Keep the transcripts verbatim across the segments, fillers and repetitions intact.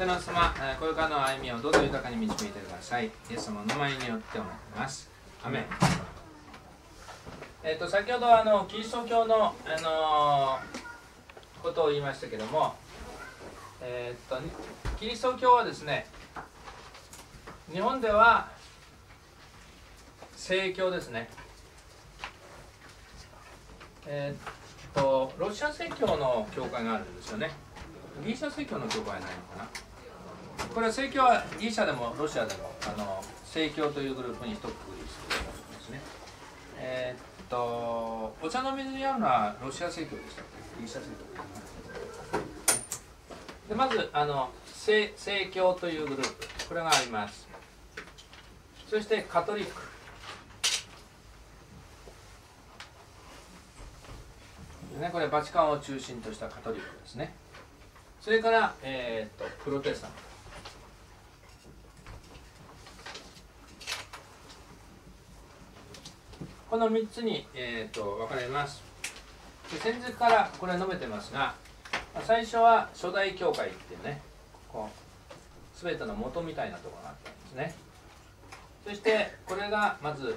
天の様、これからの歩みをどうぞ豊かに導いてください。イエス様の名前によってお願いします。アメン。えっと先ほどあのキリスト教の、あのー、ことを言いましたけども、えっとキリスト教はですね、日本では正教ですね。えっとロシア正教の教会があるんですよね。ギリシャ正教の教会はないのかな。これは正教はギリシャでもロシアでもあの正教というグループに一括りしているんですね。えー、っとお茶の水にあるのはロシア正教でしたっけ、ギリシャ正教で、まずあの正正教というグループ、これがあります。そしてカトリック、ね、これバチカンを中心としたカトリックですね。それから、えー、とプロテスタント、このみっつに、えー、と分かれます。で先日からこれ述べてますが、最初は初代教会っていうね、こう全ての元みたいなところがあったんですね。そしてこれがまず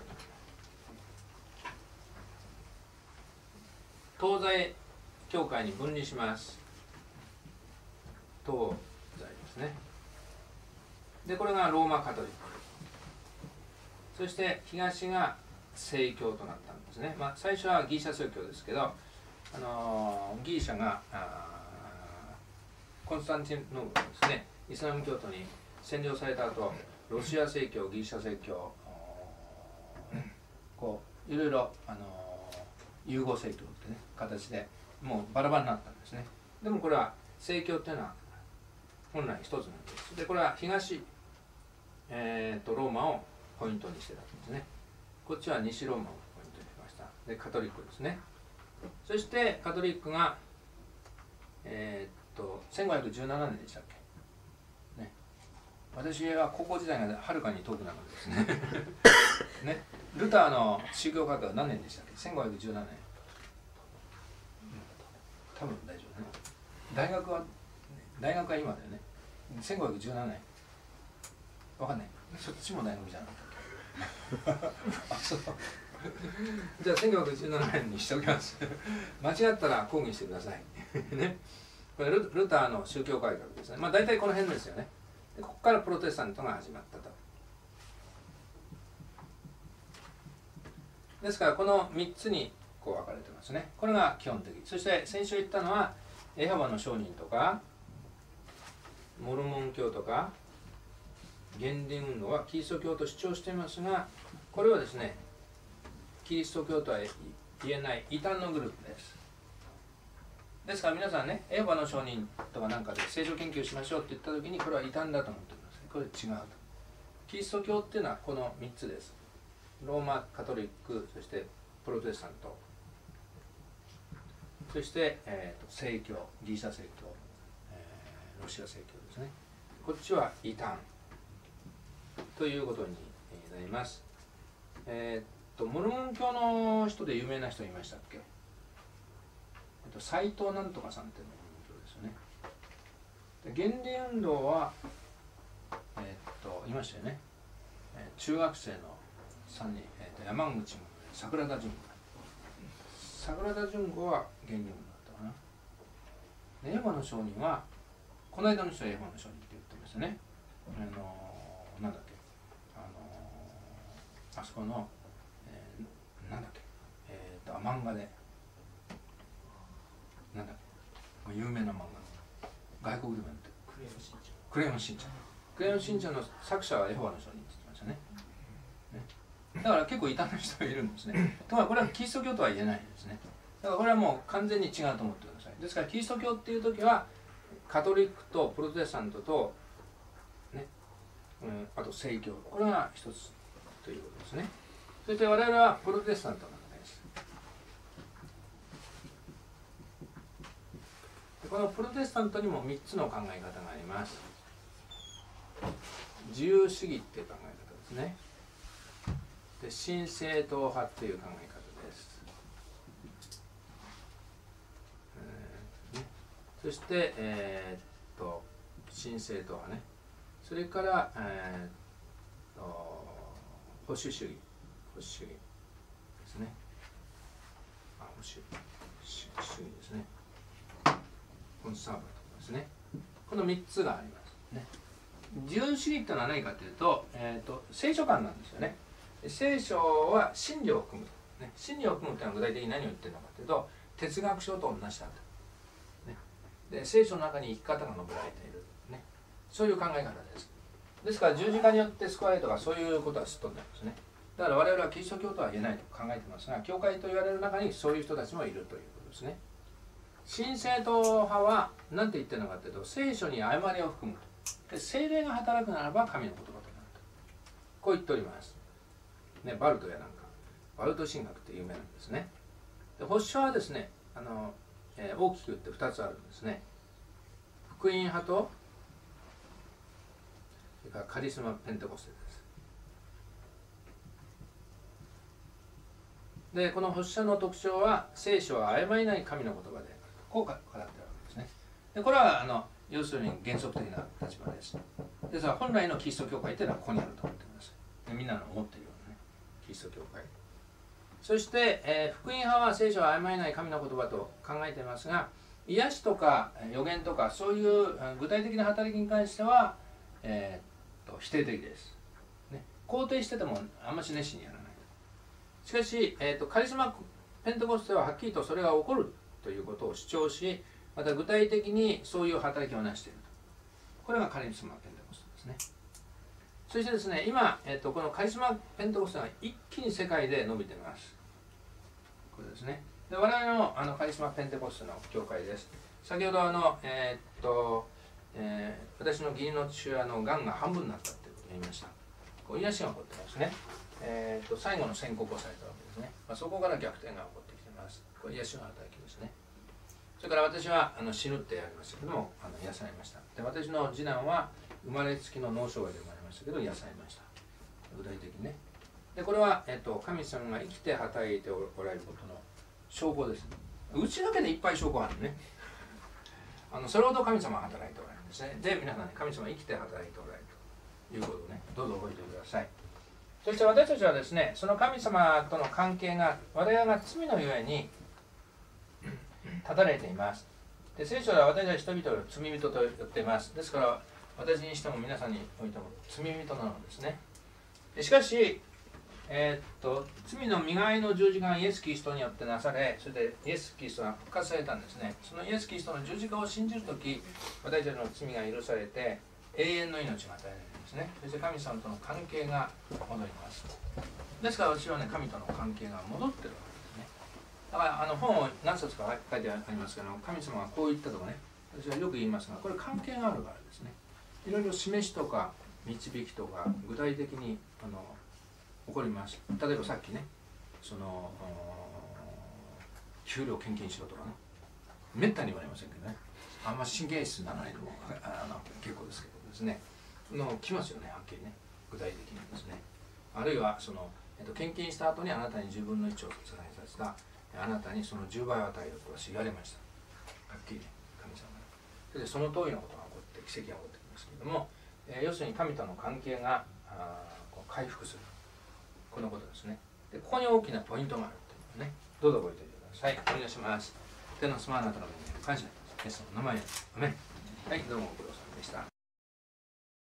東西教会に分離します。東西ですね。でこれがローマカトリック、そして東が正教となったんですね。まあ、最初はギリシャ正教ですけど、あのー、ギリシャがコンスタンティノールですね、イスラム教徒に占領された後、ロシア正教、ギリシャ正教、こういろいろ、あのー、融合正教ってね形でもうバラバラになったんですね。でもこれは正教っていうのは本来一つなんです。でこれは東、えー、とローマをポイントにしてたんですね。こっちは西ローマをポイントにしました。でカトリックですね。そしてカトリックが、えー、っとせんごひゃくじゅうななねんでしたっけ、ね、私は高校時代がはるかに遠くなのですねね、ルターの宗教改革は何年でしたっけ、せんごひゃくじゅうななねん、多分大丈夫ね。大学は大学は今だよね。せんごひゃくじゅうななねん、わかんない、そっちも大学じゃなかったっけあ、そうじゃあせんごひゃくじゅうななねんにしておきます間違ったら抗議してくださいね。これ ル, ルターの宗教改革ですね。まあ大体この辺ですよね。でここからプロテスタントが始まったと。ですからこのみっつにこう分かれてますね。これが基本的。そして先週言ったのはエホバの証人とかモルモン教とか原理運動はキリスト教と主張していますが、これはですねキリスト教とは言えない異端のグループです。ですから皆さんね、エホバの証人とかなんかで聖書研究しましょうって言った時にこれは異端だと思ってください。これ違うと。キリスト教っていうのはこのみっつです。ローマカトリック、そしてプロテスタント、そして、えー、と正教、ギリシャ正教、えー、ロシア正教ですね。こっちは異端ということになります。えー、とモルモン教の人で有名な人いましたっけ？斎藤なんとかさんっていうモルモン教ですよね。で原理運動は、えー、っといましたよね。中学生のさんにん、えー、と山口も桜田淳子、桜田淳子は原理運動だったかな。でエホバの証人はこの間の人はエホバの証人って言ってましたね。あのー、なんだっけ、あのー、あそこの、えー、なんだっけ、えー、と漫画でなんだっけ、有名な漫画、外国でもやってるクレヨンしんちゃん、クレヨンしんちゃん、クレヨンしんちゃんの作者はエホバの証人って言ってましたね。ね、だから結構異端の人がいるんですね。とはこれはキリスト教とは言えないですね。だからこれはもう完全に違うと思ってください。ですからキリスト教っていう時はカトリックとプロテスタントと、ね、うん、あと正教、これが一つということですね。そして我々はプロテスタントなんです。このプロテスタントにもみっつの考え方があります。自由主義っていう考え方ですね。で神聖党派っていう考え方です。えーね、そして、えー、っと神聖党派ね、それから、えー、と保守主義保守主義ですね、あ保守主義ですね、コンサーバティブですね、このみっつがありますね。自由主義というのは何かというと、えー、と聖書観なんですよね。聖書は真理を含む、ね、真理を含むというのは具体的に何を言ってるのかというと、哲学書と同じだと、ね、で聖書の中に生き方が述べられている、ね、そういう考え方です。ですから十字架によって救われるとかそういうことはすっ飛んでますね。だから我々はキリスト教とは言えないと考えてますが、教会と言われる中にそういう人たちもいるということですね。神聖党派は何て言ってるのかというと、聖書に誤りを含む、で聖霊が働くならば神の言葉となると、こう言っております、ね、バルトやなんかバルト神学って有名なんですね。で保守派はですね、あの、えー、大きく言ってふたつあるんですね。福音派とそれからカリスマペンテコステです。でこの保守者の特徴は、聖書は誤りない神の言葉である、こう語っているわけですね。でこれはあの要するに原則的な立場です。ですから本来のキリスト教会というのはここにあると思ってください。でみんなの思っているようなね、キリスト教会。そして、えー、福音派は聖書は誤りない神の言葉と考えていますが、癒しとか予言とかそういう具体的な働きに関しては、えー、と否定的です、ね。肯定しててもあんまし熱心にやらない。しかし、えー、とカリスマペンテコステははっきりとそれが起こるということを主張し、また具体的にそういう働きをなしていると。これがカリスマペンテコステですね。そしてですね、今、えー、とこのカリスマペンテコステが一気に世界で伸びています。これですね。で我々のあのカリスマペンテコステの教会です。先ほどあの、えーっとえー、私の義理の父親のがんが半分になったということを言いました。こう癒しが起こってますね。えー、と最後の宣告をされたわけですね。まあ、そこから逆転が起こってきています。これ癒しの働きですね。それから私はあの死ぬってやりましたけども、あの癒されました。で私の次男は生まれつきの脳障害で生まれましたけど癒されました。具体的にね。でこれは、えっと、神様が生きて働いておられることの証拠です。うちだけでいっぱい証拠あるね。あのそれほど神様が働いておられるんですね。で皆さん、ね、神様が生きて働いておられるということをね、どうぞ覚えてください。そして私たちはですね、その神様との関係が我々が罪のゆえに断たれています。で聖書では私たち人々を罪人と言っています。ですから私にしても皆さんにおいても罪人なのですね。でしかしえー、っと罪の身代わりの十字架がイエス・キリストによってなされ、それでイエス・キリストが復活されたんですね。そのイエス・キリストの十字架を信じるとき、私たちの罪が許されて永遠の命が与えられるんですね。そして神様との関係が戻ります。ですから私はね、神との関係が戻ってるわけですね。だからあの本を何冊か書いてありますけど、神様がこう言ったとかね、私はよく言いますが、これ関係があるからですね。いろいろ示しとか導きとか具体的にあの起こります。例えばさっきね、その給料献金しろとかね、めったに言われませんけどね、あんま神経質にならないでもあの結構ですけどですね、の来ますよね、はっきりね、具体的にですね。あるいはその、えっと、献金した後にあなたにじゅうぶんのいちを捧げさせたあなたにそのじゅうばいを与えると私言われました。はっきりね、神様が。それでその通りのことが起こって奇跡が起こってきますけれども、えー、要するに神との関係があこう回復する。このことですね。で、ここに大きなポイントがあるというのね。どうぞ覚えておいてください。お願いします。天のスマーナとの目に感謝します。イエスの名前です。アメン。はい、どうもご苦労様でした。